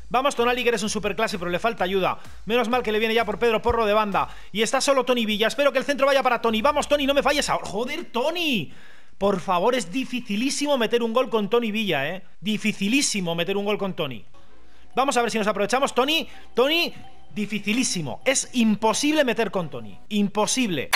Vamos, Tonali, que eres un superclase, pero le falta ayuda. Menos mal que le viene ya por Pedro Porro de banda. Y está solo Toni Villa. Espero que el centro vaya para Toni. Vamos, Toni, no me falles ahora. ¡Joder, Toni! Por favor, es dificilísimo meter un gol con Toni Villa, ¿eh? Dificilísimo meter un gol con Toni. Vamos a ver si nos aprovechamos. Toni, dificilísimo. Es imposible meter con Toni. Imposible.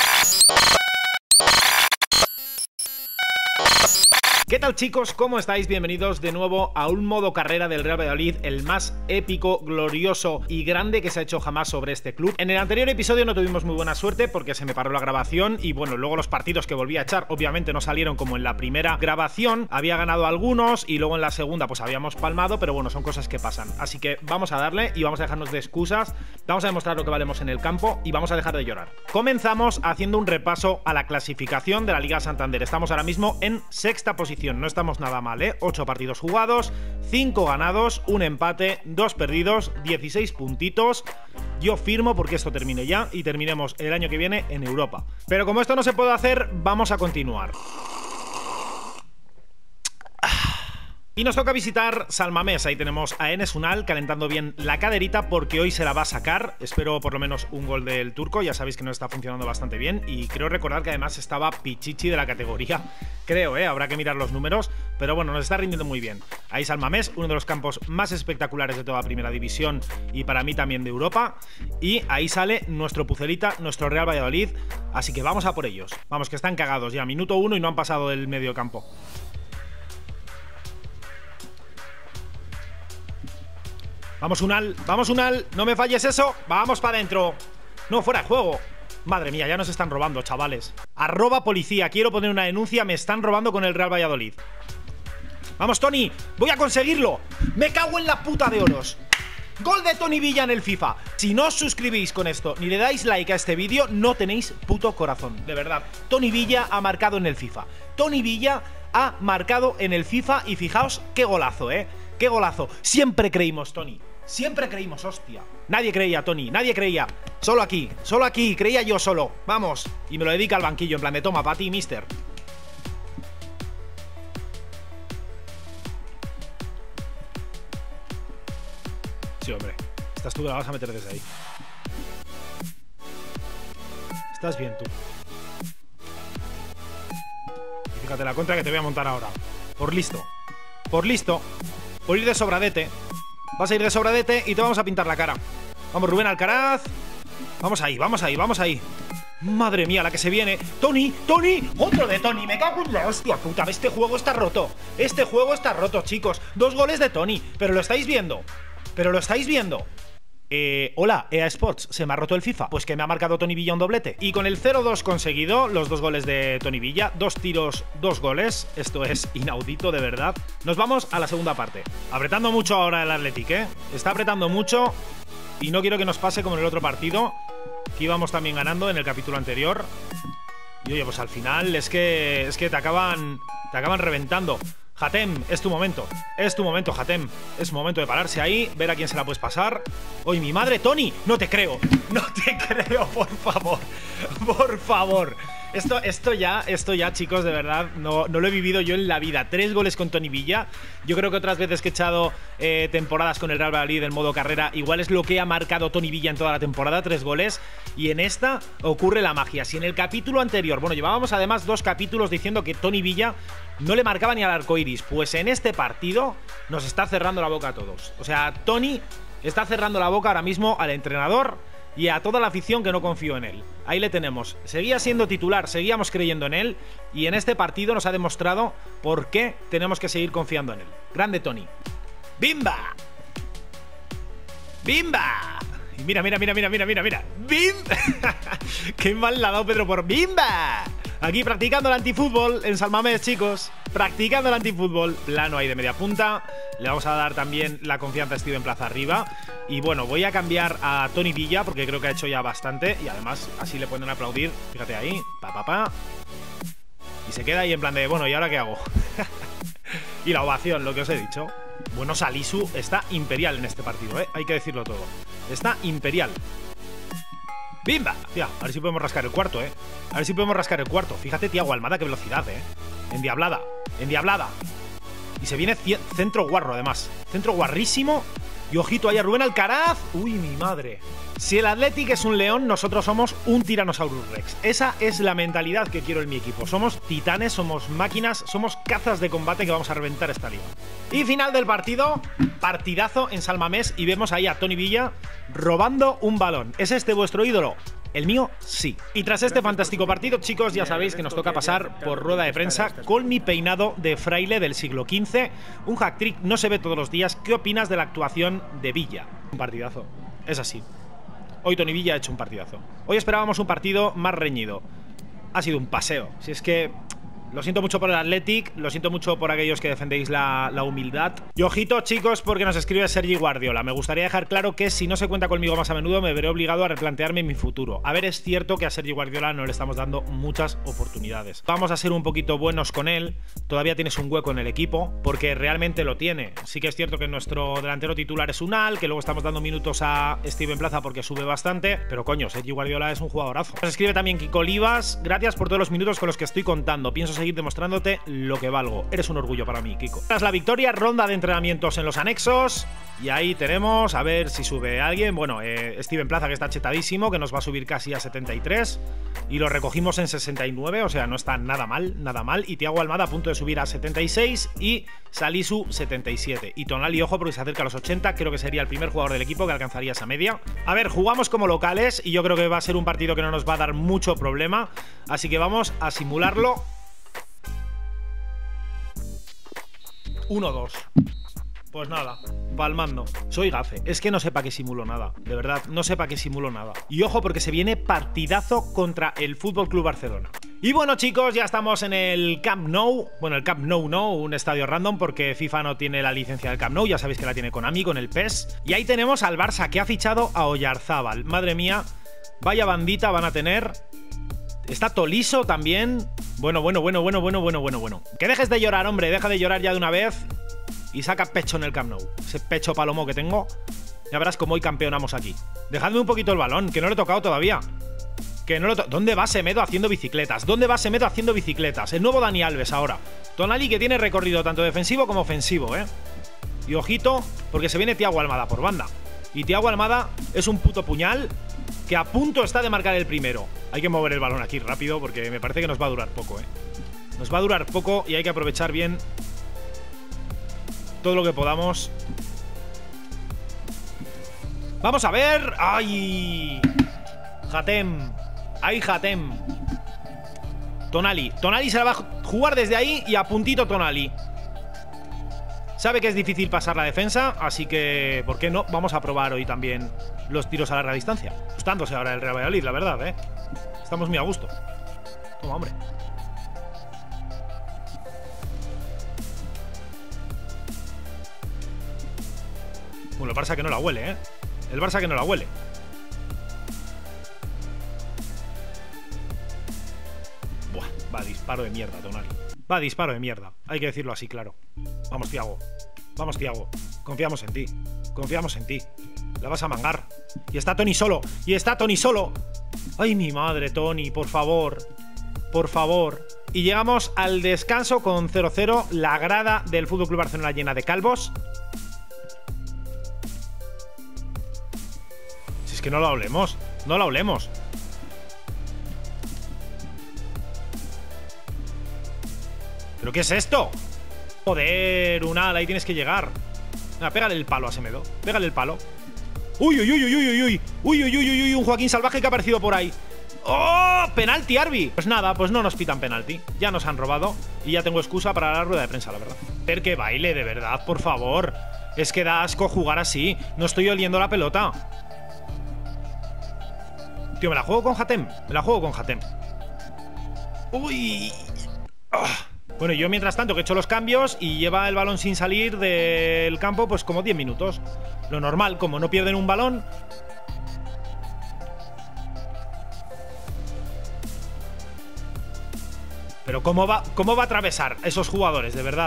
¿Qué tal, chicos? ¿Cómo estáis? Bienvenidos de nuevo a un modo carrera del Real Valladolid, el más épico, glorioso y grande que se ha hecho jamás sobre este club. En el anterior episodio no tuvimos muy buena suerte porque se me paró la grabación y bueno, luego los partidos que volví a echar obviamente no salieron como en la primera grabación. Había ganado algunos y luego en la segunda pues habíamos palmado, pero bueno, son cosas que pasan. Así que vamos a darle y vamos a dejarnos de excusas, vamos a demostrar lo que valemos en el campo y vamos a dejar de llorar. Comenzamos haciendo un repaso a la clasificación de la Liga Santander. Estamos ahora mismo en sexta posición. No estamos nada mal, ¿eh? 8 partidos jugados, 5 ganados, 1 empate, 2 perdidos, 16 puntitos. Yo firmo porque esto termine ya y terminemos el año que viene en Europa. Pero como esto no se puede hacer, vamos a continuar. Y nos toca visitar San Mamés. Ahí tenemos a Enes Unal calentando bien la caderita porque hoy se la va a sacar. Espero por lo menos un gol del turco. Ya sabéis que nos está funcionando bastante bien. Y creo recordar que además estaba Pichichi de la categoría. Creo, habrá que mirar los números. Pero bueno, nos está rindiendo muy bien. Ahí San Mamés, uno de los campos más espectaculares de toda Primera División y para mí también de Europa. Y ahí sale nuestro Pucelita, nuestro Real Valladolid. Así que vamos a por ellos. Vamos, que están cagados ya. Minuto 1 y no han pasado del medio campo. Vamos, Unal, no me falles eso. Vamos para adentro. No, fuera de juego. Madre mía, ya nos están robando, chavales. @ policía, quiero poner una denuncia. Me están robando con el Real Valladolid. Vamos, Toni, voy a conseguirlo. Me cago en la puta de oros. Gol de Toni Villa en el FIFA. Si no os suscribís con esto ni le dais like a este vídeo, no tenéis puto corazón, de verdad. Toni Villa ha marcado en el FIFA. Toni Villa ha marcado en el FIFA y fijaos qué golazo, qué golazo. Siempre creímos, Toni. Siempre creímos, hostia. Nadie creía, Toni, nadie creía. Solo aquí, creía yo solo. Vamos. Y me lo dedica al banquillo, en plan de toma, para ti, mister. Sí, hombre. Estás tú que la vas a meter desde ahí. Estás bien tú. Y fíjate la contra que te voy a montar ahora. Por listo. Por ir de sobradete. Vas a ir de sobradete y te vamos a pintar la cara. Vamos, Rubén Alcaraz. Vamos ahí. Madre mía, la que se viene. Toni. Otro de Toni. Me cago en la hostia puta. Este juego está roto. Chicos. 2 goles de Toni. Pero lo estáis viendo. Hola, EA Sports, ¿se me ha roto el FIFA? Pues que me ha marcado Toni Villa un doblete. Y con el 0-2 conseguido, los 2 goles de Toni Villa, 2 tiros, 2 goles. Esto es inaudito, de verdad. Nos vamos a la segunda parte. Apretando mucho ahora el Athletic, Está apretando mucho y no quiero que nos pase como en el otro partido, que íbamos también ganando en el capítulo anterior. Y oye, pues al final es que te acaban reventando. Hatem, es tu momento, Hatem. Es momento de pararse ahí, ver a quién se la puedes pasar. ¡Oye, mi madre, Toni! No te creo, por favor. Esto ya, chicos, de verdad, no lo he vivido yo en la vida. 3 goles con Toni Villa. Yo creo que otras veces que he echado temporadas con el Real Valladolid en modo carrera, igual es lo que ha marcado Toni Villa en toda la temporada, 3 goles. Y en esta ocurre la magia. Si en el capítulo anterior, bueno, llevábamos además 2 capítulos diciendo que Toni Villa no le marcaba ni al arco iris, pues en este partido nos está cerrando la boca a todos. O sea, Toni está cerrando la boca ahora mismo al entrenador y a toda la afición que no confío en él. Ahí le tenemos. Seguía siendo titular, seguíamos creyendo en él y en este partido nos ha demostrado por qué tenemos que seguir confiando en él. Grande Toni. ¡Bimba! ¡Bimba! Y mira. ¡Bim! ¡Qué mal la ha dado Pedro por ¡Bimba! Aquí practicando el antifútbol en San Mamés, chicos. Practicando el antifútbol. Plano ahí de media punta. Le vamos a dar también la confianza a Steven Plaza arriba. Y bueno, voy a cambiar a Toni Villa porque creo que ha hecho ya bastante. Y además así le pueden aplaudir. Fíjate ahí. Y se queda ahí en plan de, bueno, ¿y ahora qué hago? Y la ovación, lo que os he dicho. Bueno, Salisu está imperial en este partido, hay que decirlo todo. Está imperial. ¡Bimba! Tía, a ver si podemos rascar el cuarto, A ver si podemos rascar el cuarto. Fíjate, Thiago Almada, qué velocidad, Endiablada. Y se viene centro guarro, además. Centro guarrísimo. Y ojito ahí a Rubén Alcaraz. Uy, mi madre. Si el Athletic es un león, nosotros somos un Tyrannosaurus Rex. Esa es la mentalidad que quiero en mi equipo. Somos titanes, somos máquinas, somos cazas de combate que vamos a reventar esta liga. Y final del partido, partidazo en San Mamés y vemos ahí a Toni Villa robando un balón. ¿Es este vuestro ídolo? El mío, sí. Y tras este fantástico partido, chicos, ya sabéis que nos toca pasar por rueda de prensa con mi peinado de fraile del siglo XV. Un hack-trick no se ve todos los días. ¿Qué opinas de la actuación de Villa? Un partidazo. Es así. Hoy Toni Villa ha hecho un partidazo. Hoy esperábamos un partido más reñido. Ha sido un paseo. Si es que... Lo siento mucho por el Athletic, lo siento mucho por aquellos que defendéis la humildad. Y ojito, chicos, porque nos escribe Sergi Guardiola. Me gustaría dejar claro que si no se cuenta conmigo más a menudo, me veré obligado a replantearme mi futuro. A ver, es cierto que a Sergi Guardiola no le estamos dando muchas oportunidades. Vamos a ser un poquito buenos con él. Todavía tienes un hueco en el equipo, porque realmente lo tiene. Sí que es cierto que nuestro delantero titular es Unal, que luego estamos dando minutos a Steven Plaza porque sube bastante. Pero coño, Sergi Guardiola es un jugadorazo. Nos escribe también Kiko Olivas. Gracias por todos los minutos con los que estoy contando. Pienso seguir demostrándote lo que valgo. Eres un orgullo para mí, Kiko. Tras la victoria, ronda de entrenamientos en los anexos. Y ahí tenemos, a ver si sube alguien. Bueno, Steven Plaza, que está chetadísimo, que nos va a subir casi a 73. Y lo recogimos en 69, o sea, no está nada mal, nada mal. Y Thiago Almada a punto de subir a 76 y Salisu 77. Y Tonali, ojo, porque se acerca a los 80. Creo que sería el primer jugador del equipo que alcanzaría esa media. A ver, jugamos como locales y yo creo que va a ser un partido que no nos va a dar mucho problema. Así que vamos a simularlo. 1-2. Pues nada, palmando. Soy gafe. Es que no sé para qué simulo nada. De verdad, no sé para qué simulo nada. Y ojo, porque se viene partidazo contra el FC Barcelona. Y bueno, chicos, ya estamos en el Camp Nou. Bueno, el Camp Nou no, un estadio random, porque FIFA no tiene la licencia del Camp Nou. Ya sabéis que la tiene Konami con el PES. Y ahí tenemos al Barça, que ha fichado a Oyarzábal. Madre mía, vaya bandita van a tener. Está Tolisso también. Bueno. Que dejes de llorar, hombre. Deja de llorar ya de una vez. Y saca pecho en el Camp Nou. Ese pecho palomo que tengo. Ya verás cómo hoy campeonamos aquí. Dejadme un poquito el balón, que no lo he tocado todavía. Que no lo ¿Dónde va Semedo haciendo bicicletas? ¿Dónde va Semedo haciendo bicicletas? El nuevo Dani Alves ahora. Tonali, que tiene recorrido tanto defensivo como ofensivo, ¿eh? Y ojito, porque se viene Thiago Almada por banda. Y Thiago Almada es un puto puñal que a punto está de marcar el primero. Hay que mover el balón aquí rápido porque me parece que nos va a durar poco, ¿eh? Nos va a durar poco y hay que aprovechar bien todo lo que podamos. Vamos a ver. ¡Ay! Hatem. ¡Ay, Hatem! Tonali. Tonali se la va a jugar desde ahí y a puntito Tonali. Sabe que es difícil pasar la defensa, así que, ¿por qué no? Vamos a probar hoy también los tiros a larga distancia. Gustándose ahora el Real Valladolid, la verdad, ¿eh? Estamos muy a gusto. Toma, hombre. Bueno, el Barça que no la huele, ¿eh? El Barça que no la huele. Buah, va, disparo de mierda, Tonali. Va, disparo de mierda. Hay que decirlo así, claro. Vamos, Thiago. Vamos, Thiago. Confiamos en ti. Confiamos en ti. La vas a mangar. Y está Toni solo. Y está Toni solo. Ay, mi madre, Toni, por favor. Por favor. Y llegamos al descanso con 0-0. La grada del FC Barcelona llena de calvos. Si es que no la olemos. No la olemos. ¿Pero qué es esto? Joder, Unal, ahí tienes que llegar. Venga, pégale el palo a Semedo. Pégale el palo. Uy, uy, uy, uy, uy, uy. Uy, uy, uy, uy, uy, un Joaquín Salvaje que ha aparecido por ahí. ¡Oh! ¡Penalti, Arbi! Pues nada, pues no nos pitan penalti. Ya nos han robado y ya tengo excusa para la rueda de prensa, la verdad. Ver que baile, de verdad, por favor. Es que da asco jugar así. No estoy oliendo la pelota. Tío, me la juego con Hatem. Me la juego con Hatem. Uy. Bueno, yo mientras tanto que he hecho los cambios y lleva el balón sin salir del campo pues como 10 minutos. Lo normal, como no pierden un balón. Pero ¿cómo va a atravesar esos jugadores, de verdad?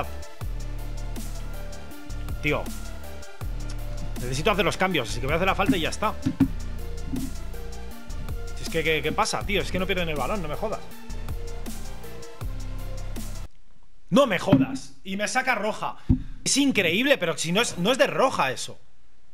Tío. Necesito hacer los cambios, así que voy a hacer la falta y ya está. Si es que, ¿qué pasa, tío? Es que no pierden el balón, no me jodas. ¡No me jodas! Y me saca roja. Es increíble, pero si no es de roja eso.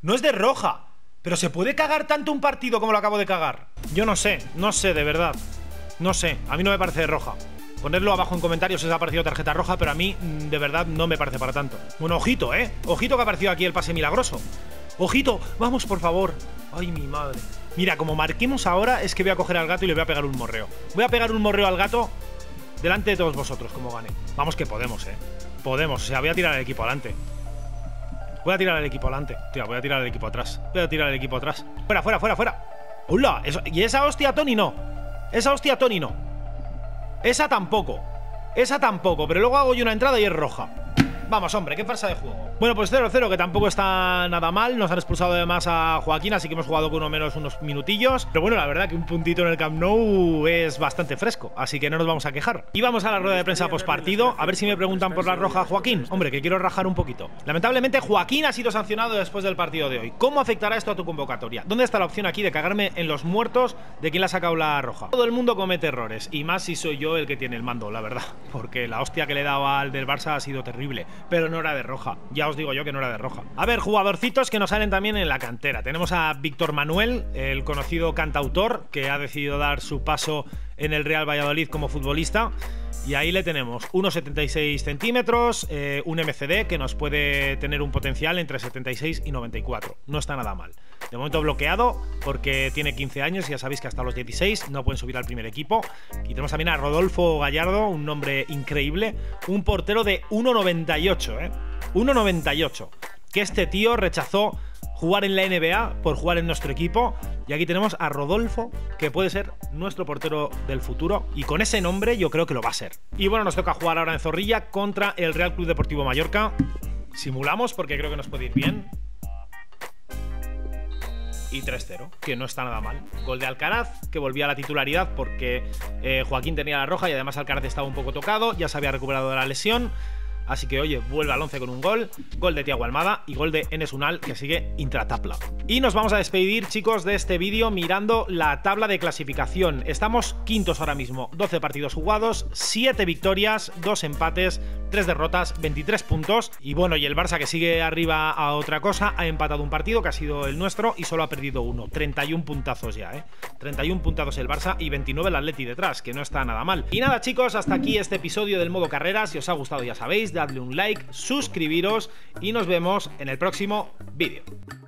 No es de roja. Pero ¿se puede cagar tanto un partido como lo acabo de cagar? Yo no sé, de verdad. No sé, a mí no me parece de roja. Ponedlo abajo en comentarios si os ha parecido tarjeta roja, pero a mí, de verdad, no me parece para tanto. Bueno, ojito, ojito que ha aparecido aquí el pase milagroso. Ojito, vamos por favor. Ay, mi madre. Mira, como marquemos ahora, es que voy a coger al gato y le voy a pegar un morreo. Voy a pegar un morreo al gato delante de todos vosotros, como gane. Vamos que podemos, podemos, o sea, voy a tirar el equipo adelante. Voy a tirar el equipo adelante. Tío, voy a tirar el equipo atrás. Voy a tirar el equipo atrás. Fuera, fuera, fuera, fuera. ¡Hola! Y esa hostia Tony no. Esa hostia Tony no. Esa tampoco. Esa tampoco. Pero luego hago yo una entrada y es roja. Vamos, hombre, qué farsa de juego. Bueno, pues 0-0, que tampoco está nada mal. Nos han expulsado además a Joaquín, así que hemos jugado con uno menos unos minutillos. Pero bueno, la verdad que un puntito en el Camp Nou es bastante fresco, así que no nos vamos a quejar. Y vamos a la rueda de prensa postpartido, a ver si me preguntan por la roja a Joaquín. Hombre, que quiero rajar un poquito. Lamentablemente, Joaquín ha sido sancionado después del partido de hoy. ¿Cómo afectará esto a tu convocatoria? ¿Dónde está la opción aquí de cagarme en los muertos de quien le ha sacado la roja? Todo el mundo comete errores, y más si soy yo el que tiene el mando, la verdad. Porque la hostia que le he dado al del Barça ha sido terrible, pero no era de roja. Ya os digo yo que no era de roja. A ver, jugadorcitos que nos salen también en la cantera. Tenemos a Víctor Manuel, el conocido cantautor, que ha decidido dar su paso en el Real Valladolid como futbolista. Y ahí le tenemos 1,76 centímetros, un MCD que nos puede tener un potencial entre 76 y 94. No está nada mal. De momento bloqueado porque tiene 15 años, ya sabéis que hasta los 16 no pueden subir al primer equipo. Y tenemos también a Rodolfo Gallardo, un nombre increíble, un portero de 1,98, 1,98. Que este tío rechazó jugar en la NBA por jugar en nuestro equipo. Y aquí tenemos a Rodolfo, que puede ser nuestro portero del futuro. Y con ese nombre yo creo que lo va a ser. Y bueno, nos toca jugar ahora en Zorrilla contra el Real Club Deportivo Mallorca. Simulamos porque creo que nos puede ir bien. Y 3-0, que no está nada mal. Gol de Alcaraz, que volvía a la titularidad porque Joaquín tenía la roja y además Alcaraz estaba un poco tocado. Ya se había recuperado de la lesión. Así que, oye, vuelve al 11 con un gol. Gol de Thiago Almada y gol de Enes Unal, que sigue intratable. Y nos vamos a despedir, chicos, de este vídeo mirando la tabla de clasificación. Estamos quintos ahora mismo, 12 partidos jugados, 7 victorias, 2 empates, 3 derrotas, 23 puntos. Y bueno, y el Barça, que sigue arriba a otra cosa, ha empatado un partido que ha sido el nuestro y solo ha perdido uno. 31 puntazos ya, 31 puntazos el Barça y 29 el Atleti detrás, que no está nada mal. Y nada, chicos, hasta aquí este episodio del modo carrera. Si os ha gustado, ya sabéis, dadle un like, suscribiros y nos vemos en el próximo vídeo.